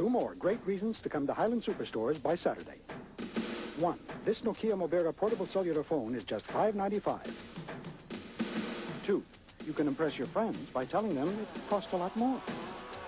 Two more great reasons to come to Highland Superstores by Saturday. One, this Nokia Mobera portable cellular phone is just $5.95. Two, you can impress your friends by telling them it costs a lot more.